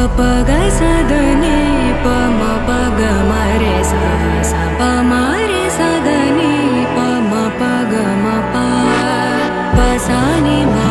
प ग स द नि प म प ग म रे सा सा प म रे सा द नि प म प ग म प प सा नि म